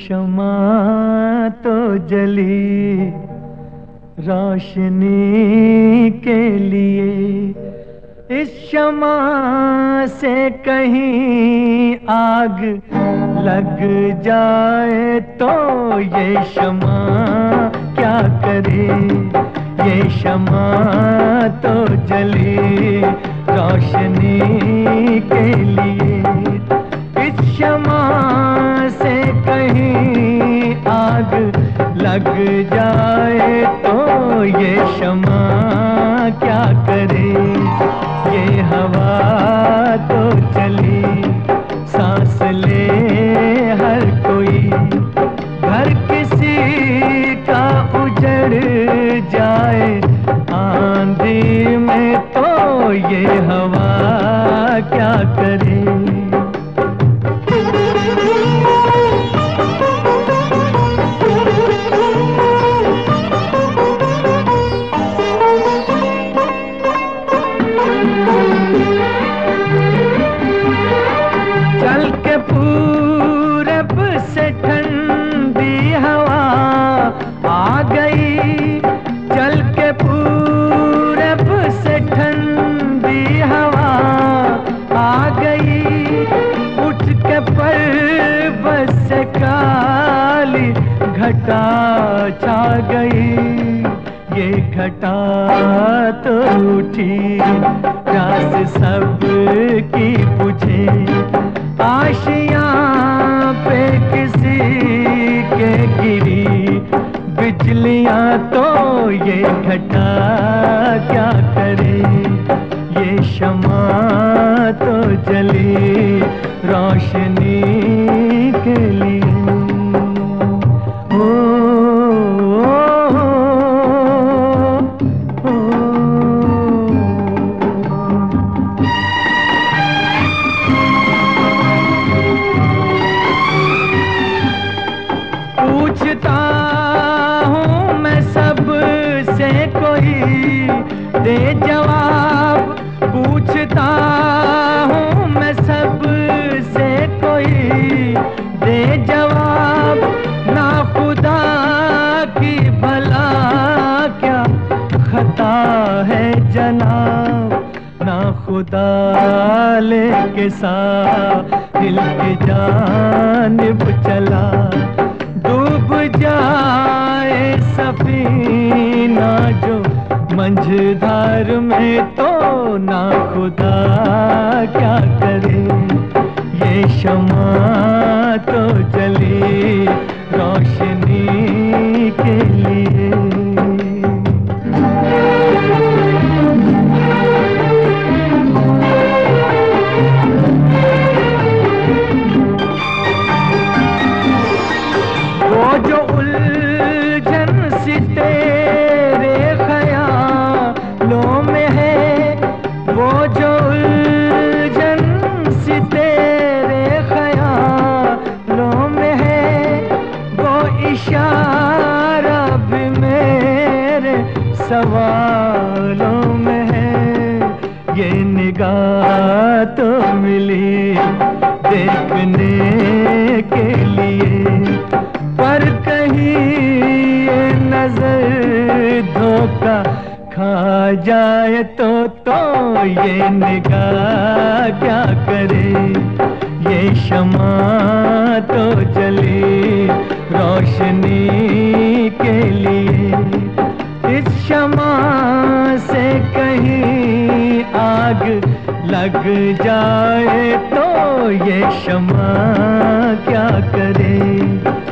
शमा तो जली रोशनी के लिए, इस शमा से कहीं आग लग जाए तो ये शमा क्या करे। ये शमा तो जली रोशनी के लिए, इस शमा से कहीं आग लग जाए तो ये शमा क्या करे। ये हवा तो चली सांस ले हर कोई, घर किसी का उजड़ जाए आंधी में तो ये हवा क्या करे। चल के पूरब से ठंडी हवा आ गई, चल के पूरब से ठंडी हवा आ गई, उठ के पर्वत से काली घटा छा गई। ये घटा तो उठी प्यास सब की बुझे, आशियां पे किसी के गिरी बिजलियां तो ये घटा क्या करे। ये शमा तो जली रोशनी के लिए। पूछता हूँ मैं सब से कोई दे जवाब, पूछता हूँ मैं सब से कोई दे जवाब। ना खुदा की भला क्या खता है जनाब, ना खुदा लेके साहिल की जानिब चला। डूब जाए सफीना जो मंझधार में तो ना खुदा क्या करे। ये शमा तो जली रोशनी के लिए। वो जो उलझन सी तेरे ख्यालों में है, वो जो उलझन सी तेरे ख्यालों में है, वो इशारा भी मेरे सवालों में है। ये निगाह तो मिली देखने के लिए, पर कहीं ये नजर धोखा खा जाए तो ये निगाह क्या करे। ये शमा तो जली रोशनी के लिए, इस शमा से कहीं आग लग जाए तो ये शमा क्या करे।